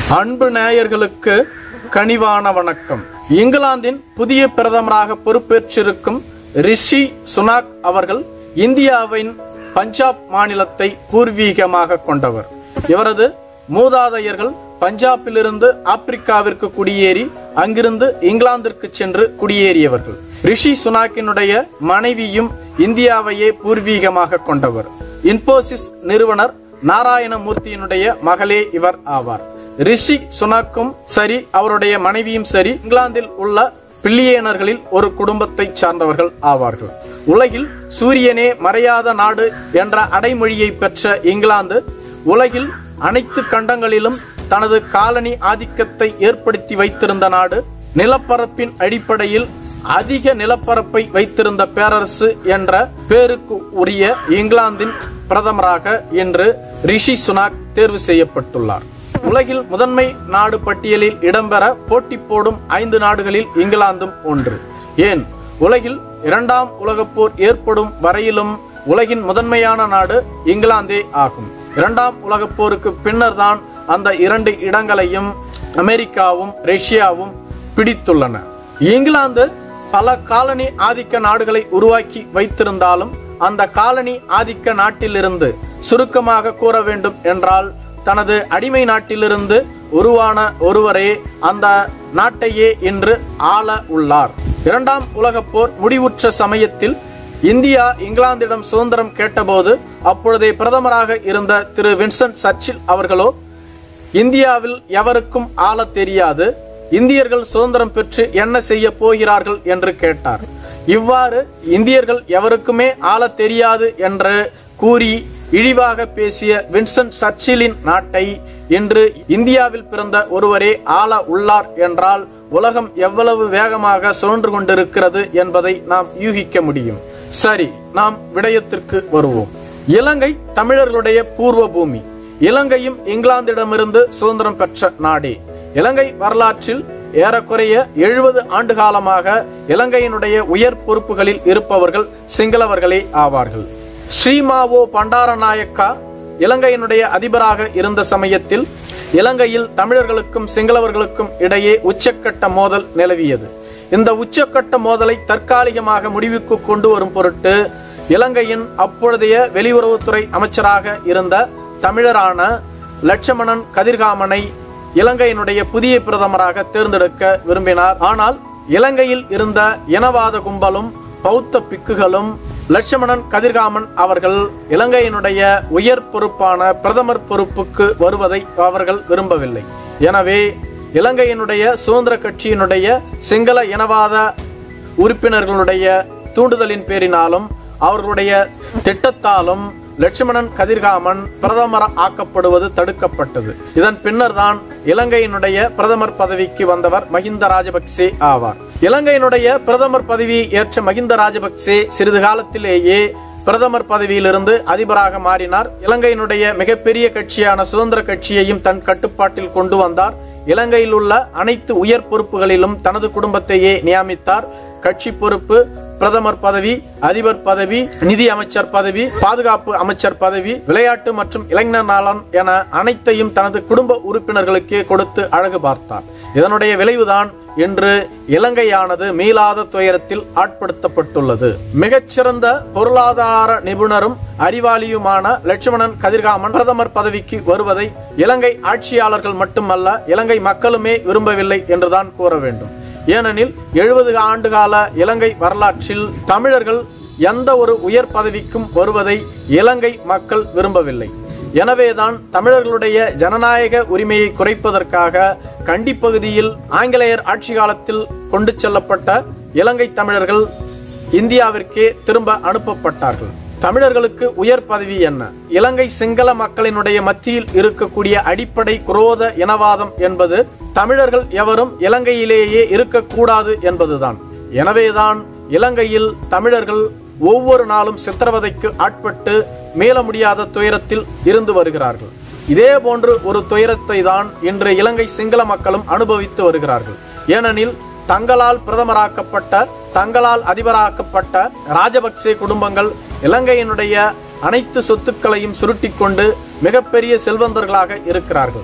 அன்பு நேயர்களுக்கு கனிவான வணக்கம். இங்கிலாந்தின் புதிய பிரதமராக பொறுப்பேற்றிருக்கும் ரிஷி சுனாக் அவர்கள் இந்தியாவின் பஞ்சாப் மாநிலத்தை பூர்வீகமாக கொண்டவர். இவரது மூதாதையர்கள் பஞ்சாபிலிருந்து ஆப்பிரிக்காவிற்கு குடியேறி அங்கிருந்து இங்கிலாந்திற்கு சென்று குடியேறியவர்கள். ரிஷி சுனாக்கினுடைய மனைவியும் இந்தியாவையே பூர்வீகமாக கொண்டவர். இன்போசிஸ் நிறுவனர் நாராயணமூர்த்தியினுடைய மகளே இவர் ஆவார். ரிஷி சுனாக்கும் சரி அவருடைய மனைவியும் சரி இங்கிலாந்தில் உள்ள பில்லியனர்களில் ஒரு குடும்பத்தை சார்ந்தவர்கள் ஆவார்கள். உலகில் சூரியனே மறையாத நாடு என்ற அடைமொழியை பெற்ற இங்கிலாந்து உலகில் அனைத்து கண்டங்களிலும் தனது காலனி ஆதிக்கத்தை ஏற்படுத்தி வைத்திருந்த நாடு. நிலப்பரப்பின் அடிப்படையில் அதிக நிலப்பரப்பை வைத்திருந்த பேரரசு என்ற பேருக்கு உரிய இங்கிலாந்தின் பிரதமராக இன்று ரிஷி சுனாக் தேர்வு செய்யப்பட்டுள்ளார். உலகில் முதன்மை நாடு பட்டியலில் இடம்பெற போட்டி போடும் 5 நாடுகளில் இங்கிலாந்தும் ஒன்று. ஏன், உலகில் 2ஆம் உலகப் போர் ஏற்படும் வரையிலும் உலகின் முதன்மையான நாடு இங்கிலாந்தே ஆகும். 2ஆம் உலகப் போருக்கு பின்னர் தான் அந்த 2 இடங்களையும் அமெரிக்காவும் ரஷ்யாவும் பிடித்துள்ளன. இங்கிலாந்து பல காலனி ஆதிக்க நாடுகளை உருவாக்கி வைத்திருந்தாலும் அந்த காலனி ஆதிக்க நாட்டிலிருந்து சுருக்கமாக கூற வேண்டும் என்றால் தனது அடிமை நாட்டிலிருந்து உருவான ஒருவரே அந்த நாட்டையே இன்று ஆள உள்ளார். 2ஆம் உலகப் போர் முடிவுற்ற சமயத்தில் இந்தியா இங்கிலாந்திடம் சுதந்திரம் கேட்டபோது அப்பொழுதே பிரதமராக இருந்த திரு வின்ஸ்டன் சர்ச்சில் அவர்களோ இந்தியாவில் எவருக்கும் ஆள தெரியாது, இந்தியர்கள் சுதந்திரம் பெற்று என்ன செய்ய போகிறார்கள் என்று கேட்டார். இவ்வாறு இந்தியர்கள் எவருக்குமே ஆள தெரியாது என்று கூறி இழிவாக பேசிய வின்ஸ்டன் சர்ச்சிலின் நாட்டை இன்று இந்தியாவில் பிறந்த ஒருவரே ஆள உள்ளார் என்றால் உலகம் எவ்வளவு வேகமாக சுழன்று கொண்டிருக்கிறது என்பதை நாம் யூகிக்க முடியும். சரி, நாம் விடயத்திற்கு வருவோம். இலங்கை தமிழர்களுடைய பூர்வ பூமி. இலங்கையும் இங்கிலாந்திடமிருந்து சுதந்திரம் பெற்ற நாடே. இலங்கை வரலாற்றில் ஏறக்குறைய 70 ஆண்டு காலமாக இலங்கையினுடைய உயர் பொறுப்புகளில் இருப்பவர்கள் சிங்களவர்களே ஆவார்கள். ஸ்ரீமாவோ பண்டாரநாயக்கா இலங்கையினுடைய அதிபராக இருந்த சமயத்தில் இலங்கையில் தமிழர்களுக்கும் சிங்களவர்களுக்கும் இடையே உச்சக்கட்ட மோதல் நிலவியது. இந்த உச்சக்கட்ட மோதலை தற்காலிகமாக முடிவுக்கு கொண்டு வரும் பொருட்டு இலங்கையின் அப்பொழுதைய வெளியுறவுத்துறை அமைச்சராக இருந்த தமிழரான லட்சுமணன் கதிர்காமனை இலங்கையினுடைய புதிய பிரதமராக தேர்ந்தெடுக்க விரும்பினார். ஆனால் இலங்கையில் இருந்த இனவாத கும்பலும் பௌத்த பிக்குகளும் லட்சுமணன் கதிர்காமன் அவர்கள் இலங்கையினுடைய உயர் பொறுப்பான பிரதமர் பொறுப்புக்கு வருவதை அவர்கள் விரும்பவில்லை. எனவே இலங்கையினுடைய சுதந்திர கட்சியினுடைய சிங்கள இனவாத உறுப்பினர்களுடைய தூண்டுதலின் பேரினாலும் அவர்களுடைய திட்டத்தாலும் லட்சுமணன் கதிர்காமன் பிரதமர் ஆக்கப்படுவது தடுக்கப்பட்டது. இதன் பின்னர் தான் இலங்கையினுடைய பிரதமர் பதவிக்கு வந்தவர் மஹிந்த ராஜபக்சே ஆவார். இலங்கையினுடைய பிரதமர் பதவியை ஏற்ற மஹிந்த ராஜபக்சே சிறிது காலத்திலேயே பிரதமர் பதவியிலிருந்து அதிபராக மாறினார். இலங்கையினுடைய மிகப்பெரிய கட்சியான சுதந்திர கட்சியையும் தன் கட்டுப்பாட்டில் கொண்டு வந்தார். இலங்கையில் உள்ள அனைத்து உயர் பொறுப்புகளிலும் தனது குடும்பத்தையே நியமித்தார். கட்சி பொறுப்பு, பிரதமர் பதவி, அதிபர் பதவி, நிதி அமைச்சர் பதவி, பாதுகாப்பு அமைச்சர் பதவி, விளையாட்டு மற்றும் இளைஞர் நலன் என அனைத்தையும் தனது குடும்ப உறுப்பினர்களுக்கே கொடுத்து அழகு பார்த்தார். இதனுடைய விளைவுதான் இன்று இலங்கையானது மீளாத துயரத்தில் ஆட்படுத்தப்பட்டுள்ளது. மிகச்சிறந்த பொருளாதார நிபுணரும் அறிவாளியுமான லட்சுமணன் கதிர்காமன் பிரதமர் பதவிக்கு வருவதை இலங்கை ஆட்சியாளர்கள் மட்டுமல்ல இலங்கை மக்களுமே விரும்பவில்லை என்றுதான் கூற வேண்டும். ஏனெனில் 70 ஆண்டு கால இலங்கை வரலாற்றில் தமிழர்கள் எந்த ஒரு உயர் பதவிக்கும் வருவதை இலங்கை மக்கள் விரும்பவில்லை. எனவேதான் தமிழர்களுடைய ஜனநாயக உரிமையை குறைப்பதற்காக கண்டி பகுதியில் ஆங்கிலேயர் ஆட்சி காலத்தில் கொண்டு செல்லப்பட்ட இலங்கை தமிழர்கள் இந்தியாவிற்கே திரும்ப அனுப்பப்பட்டார்கள். தமிழர்களுக்கு உயர் பதவி என்ன? இலங்கை சிங்கள மக்களினுடைய மத்தியில் இருக்கக்கூடிய அடிப்படை குரோத இனவாதம் என்பது தமிழர்கள் எவரும் இலங்கையிலேயே இருக்கக்கூடாது என்பதுதான். எனவேதான் இலங்கையில் தமிழர்கள் ஒவ்வொரு நாளும் சித்திரவதைக்கு ஆட்பட்டு மீள முடியாத துயரத்தில் இருந்து வருகிறார்கள். இதே போன்று ஒரு துயரத்தை தான் இன்று இலங்கை சிங்கள மக்களும் அனுபவித்து வருகிறார்கள். ஏனெனில் தங்களால் பிரதமராக்கப்பட்ட, தங்களால் அதிபராக்கப்பட்ட ராஜபக்சே குடும்பங்கள் இலங்கையினுடைய அனைத்து சொத்துக்களையும் சுருட்டி கொண்டு மிகப்பெரிய செல்வந்தர்களாக இருக்கிறார்கள்.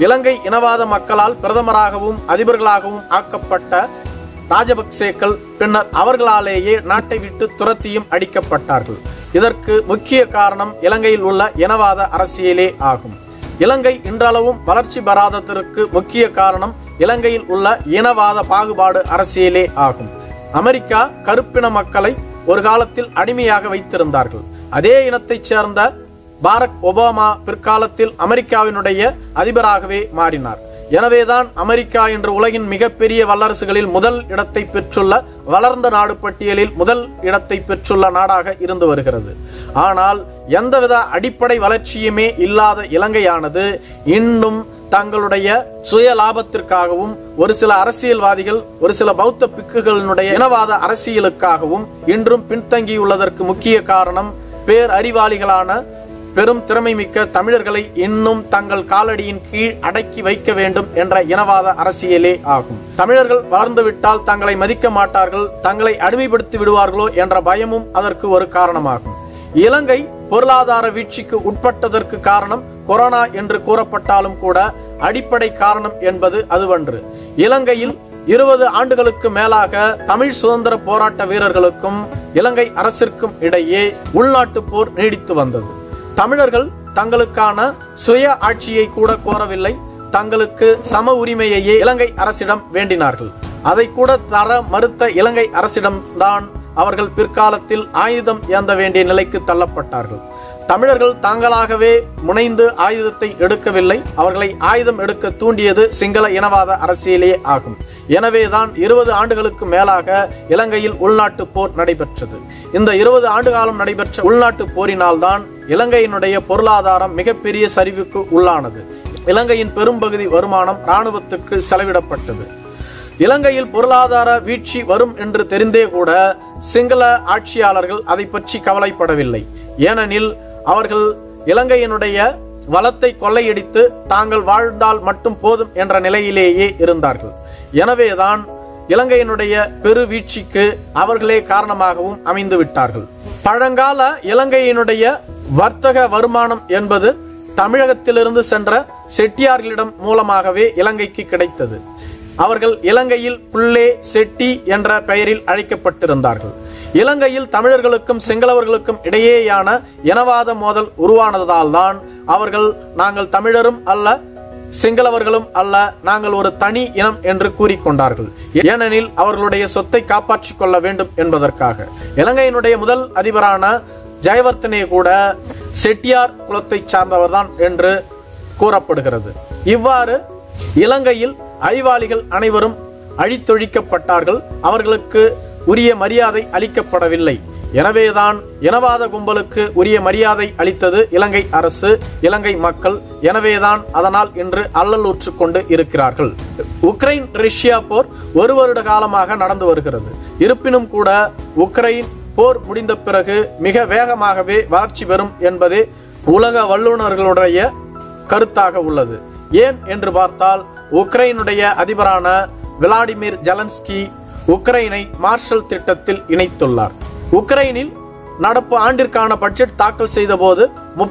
இலங்கை இனவாத மக்களால் பிரதமராகவும் அதிபர்களாகவும் ஆக்கப்பட்ட ராஜபக்சேக்கள் பின்னர் அவர்களாலேயே நாட்டை விட்டு துரத்தியும் அடிக்கப்பட்டார்கள். இதற்கு முக்கிய காரணம் இலங்கையில் உள்ள இனவாத அரசியலே ஆகும். இலங்கை இன்றளவும் வளர்ச்சி பெறாததற்கு முக்கிய காரணம் இலங்கையில் உள்ள இனவாத பாகுபாடு அரசியலே ஆகும். அமெரிக்கா கருப்பின மக்களை ஒரு காலத்தில் அடிமையாக வைத்திருந்தார்கள். அதே இனத்தைச் சேர்ந்த பாரக் ஒபாமா பிற்காலத்தில் அமெரிக்காவினுடைய அதிபராகவே மாறினார். எனவேதான் அமெரிக்கா இன்று உலகின் மிகப்பெரிய வல்லரசுகளில் முதல் இடத்தை பெற்றுள்ள வளர்ந்த நாடு பட்டியலில் முதல் இடத்தை பெற்றுள்ள நாடாக இருந்து வருகிறது. ஆனால் எந்தவித அடிப்படை வளர்ச்சியுமே இல்லாத இலங்கையானது இன்னும் தங்களுடைய சுய லாபத்திற்காகவும் ஒரு சில அரசியல்வாதிகள் ஒரு சில பௌத்த பிக்குகளினுடைய இனவாத அரசியலுக்காகவும் இன்றும் பின்தங்கியுள்ளதற்கு முக்கிய காரணம் பேரறிவாளிகளான பெரும் திறமை மிக்க தமிழர்களை இன்னும் தங்கள் காலடியின் கீழ் அடக்கி வைக்க வேண்டும் என்ற இனவாத அரசியலே ஆகும். தமிழர்கள் வளர்ந்துவிட்டால் தங்களை மதிக்க மாட்டார்கள், தங்களை அடிமைப்படுத்தி விடுவார்களோ என்ற பயமும் அதற்கு ஒரு காரணமாகும். இலங்கை பொருளாதார வீழ்ச்சிக்கு உட்பட்டதற்கு காரணம் கொரோனா என்று கூறப்பட்டாலும் கூட அடிப்படை காரணம் என்பது அதுவன்று. இலங்கையில் 20 ஆண்டுகளுக்கு மேலாக தமிழ் சுதந்திர போராட்ட வீரர்களுக்கும் இலங்கை அரசிற்கும் இடையே உள்நாட்டு போர் நீடித்து வந்தது. தமிழர்கள் தங்களுக்கான சுய ஆட்சியை கூட கோரவில்லை, தங்களுக்கு சம உரிமையையே இலங்கை அரசிடம் வேண்டினார்கள். அதை கூட தர மறுத்த இலங்கை அரசிடம்தான் அவர்கள் பிற்காலத்தில் ஆயுதம் ஏந்த வேண்டிய நிலைக்கு தள்ளப்பட்டார்கள். தமிழர்கள் தாங்களாகவே முனைந்து ஆயுதத்தை எடுக்கவில்லை, அவர்களை ஆயுதம் எடுக்க தூண்டியது சிங்கள இனவாத அரசியலே ஆகும். எனவேதான் 20 ஆண்டுகளுக்கு மேலாக இலங்கையில் உள்நாட்டு போர் நடைபெற்றது. இந்த 20 ஆண்டு காலம் நடைபெற்ற உள்நாட்டு போரினால்தான் இலங்கையினுடைய பொருளாதாரம் மிகப்பெரிய சரிவுக்கு உள்ளானது. இலங்கையின் பெரும்பகுதி வருமானம் இராணுவத்துக்கு செலவிடப்பட்டது. இலங்கையில் பொருளாதார வீழ்ச்சி வரும் என்று தெரிந்தே கூட சிங்கள ஆட்சியாளர்கள் அதை பற்றி கவலைப்படவில்லை. ஏனெனில் அவர்கள் இலங்கையினுடைய வளத்தை கொள்ளையடித்து தாங்கள் வாழ்ந்தால் மட்டும் போதும் என்ற நிலையிலேயே இருந்தார்கள். எனவேதான் இலங்கையினுடைய பெரு வீழ்ச்சிக்கு அவர்களே காரணமாகவும் அமைந்து விட்டார்கள். பழங்கால இலங்கையினுடைய வர்த்தக வருமானம் என்பது தமிழகத்திலிருந்து சென்ற செட்டியார்களிடம் மூலமாகவே இலங்கைக்கு கிடைத்தது. அவர்கள் இலங்கையில் புல்லே செட்டி என்ற பெயரில் அழைக்கப்பட்டிருந்தார்கள். இலங்கையில் தமிழர்களுக்கும் சிங்களவர்களுக்கும் இடையேயான இனவாத மோதல் உருவானதால் தான் அவர்கள் நாங்கள் தமிழரும் அல்ல சிங்களவர்களும் அல்ல, நாங்கள் ஒரு தனி இனம் என்று கூறிக்கொண்டார்கள். ஏனெனில் அவர்களுடைய சொத்தை காப்பாற்றிக் கொள்ள வேண்டும் என்பதற்காக. இலங்கையினுடைய முதல் அதிபரான ஜெயவர்த்தனே கூட செட்டியார் குலத்தை சார்ந்தவர்தான் என்று கூறப்படுகிறது. இவ்வாறு இலங்கையில் அறிவாளிகள் அனைவரும் அழித்தொழிக்கப்பட்டார்கள். அவர்களுக்கு உரிய மரியாதை அளிக்கப்படவில்லை. எனவேதான் இனவாத கும்பலுக்கு உரிய மரியாதை அளித்தது இலங்கை அரசு, இலங்கை மக்கள். எனவேதான் அதனால் இன்று அல்லலுற்று கொண்டு இருக்கிறார்கள். உக்ரைன் ரஷ்யா போர் 1 வருட காலமாக நடந்து வருகிறது. இருப்பினும் கூட உக்ரைன் போர் முடிந்த பிறகு மிக வேகமாகவே வளர்ச்சி பெறும் என்பதே உலக வல்லுநர்களுடைய கருத்தாக உள்ளது. ஏன் என்று பார்த்தால் உக்ரைனுடைய அதிபரான விளாடிமிர் ஜெலன்ஸ்கி உக்ரைனை மார்ஷல் திட்டத்தில் இணைத்துள்ளார். உக்ரைனில் நடப்பு ஆண்டிற்கான பட்ஜெட் தாக்கல் செய்த போது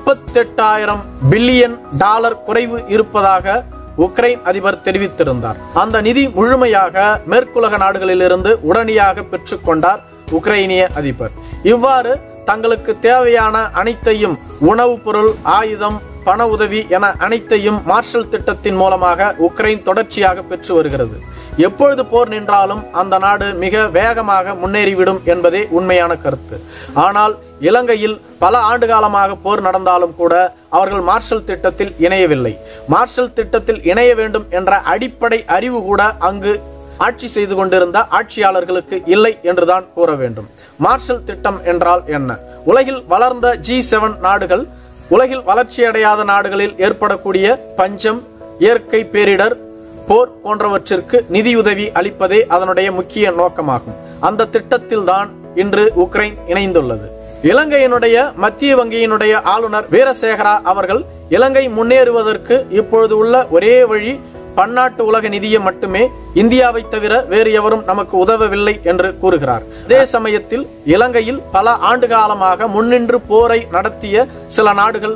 $38,000 பில்லியன் குறைவு இருப்பதாக உக்ரைன் அதிபர் தெரிவித்திருந்தார். அந்த நிதி முழுமையாக மேற்குலக நாடுகளிலிருந்து உடனடியாக பெற்றுக்கொண்டார் உக்ரைனிய அதிபர். இவ்வாறு தங்களுக்கு தேவையான அனைத்தையும் உணவுப் பொருள், ஆயுதம், பண உதவி என அனைத்தையும் மார்ஷல் திட்டத்தின் மூலமாக உக்ரைன் தொடர்ச்சியாக பெற்று வருகிறது. எப்பொழுது போர் நின்றாலும் அந்த நாடு மிக வேகமாக முன்னேறிவிடும் என்பதே உண்மையான கருத்து. ஆனால் இலங்கையில் பல ஆண்டு காலமாக போர் நடந்தாலும் கூட அவர்கள் மார்ஷல் திட்டத்தில் இணையவில்லை. மார்ஷல் திட்டத்தில் இணைய வேண்டும் என்ற அடிப்படை அறிவு கூட அங்கு ஆட்சி செய்து கொண்டிருந்த ஆட்சியாளர்களுக்கு இல்லை என்றுதான் கூற வேண்டும். மார்ஷல் திட்டம் என்றால் என்ன? உலகில் வளர்ந்த G7 நாடுகள் உலகில் வளர்ச்சியடையாத நாடுகளில் ஏற்படக்கூடிய பஞ்சம், இயற்கை பேரிடர், போர் போன்றவற்றிற்கு நிதியுதவி அளிப்பதே அதனுடைய முக்கிய நோக்கமாகும். அந்த திட்டத்தில் தான் இன்று உக்ரைன் இணைந்துள்ளது. இலங்கையினுடைய மத்திய வங்கியினுடைய ஆளுநர் வீரசேகரா அவர்கள் இலங்கை முன்னேறுவதற்கு இப்பொழுது உள்ள ஒரே வழி பன்னாட்டு உலக நிதியம் மட்டுமே, இந்தியாவை தவிர வேறு எவரும் நமக்கு உதவவில்லை என்று கூறுகிறார். அதே சமயத்தில் இலங்கையில் பல ஆண்டு காலமாக முன்னின்று போரை நடத்திய சில நாடுகள்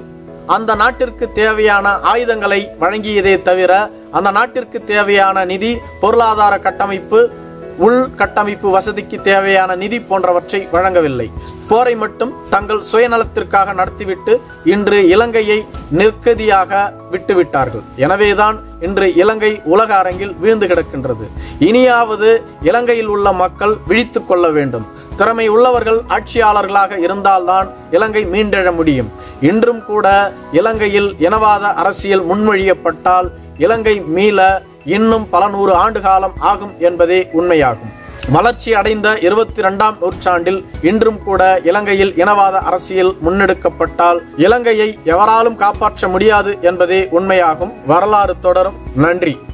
அந்த நாட்டிற்கு தேவையான ஆயுதங்களை வழங்கியதே தவிர அந்த நாட்டிற்கு தேவையான நிதி, பொருளாதார கட்டமைப்பு, உள்கட்டமைப்பு வசதிக்கு தேவையான நிதி போன்றவற்றை வழங்கவில்லை. போரை மட்டும் தங்கள் சுயநலத்திற்காக நடத்திவிட்டு இன்று இலங்கையை நிர்கதியாக விட்டுவிட்டார்கள். எனவேதான் இன்று இலங்கை உலக அரங்கில் வீழ்ந்து கிடக்கின்றது. இனியாவது இலங்கையில் உள்ள மக்கள் விழித்துக் கொள்ள வேண்டும். திறமை உள்ளவர்கள் ஆட்சியாளர்களாக இருந்தால்தான் இலங்கை மீண்டெழ முடியும். இன்றும் கூட இலங்கையில் இனவாத அரசியல் முன்மொழியப்பட்டால் இலங்கை மீள இன்னும் பல 100 ஆண்டு காலம் ஆகும் என்பதே உண்மையாகும். வளர்ச்சி அடைந்த 22ஆம் நூற்றாண்டில் இன்றும் கூட இலங்கையில் இனவாத அரசியல் முன்னெடுக்கப்பட்டால் இலங்கையை எவராலும் காப்பாற்ற முடியாது என்பதே உண்மையாகும். வரலாறு தொடரும். நன்றி.